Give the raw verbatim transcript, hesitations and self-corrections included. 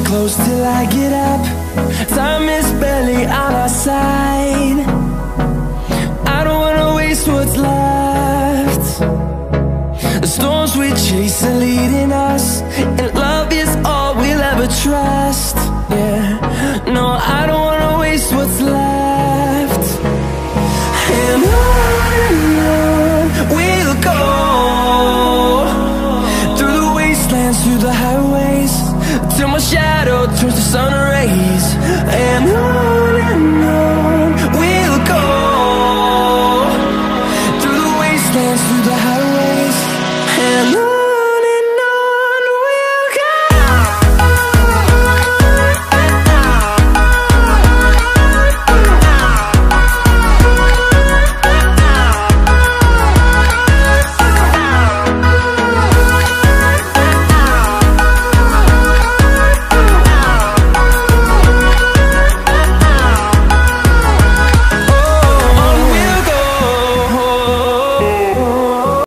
close till I get up. Time is barely on our side. I don't wanna waste what's left. The storms we chase are leading us.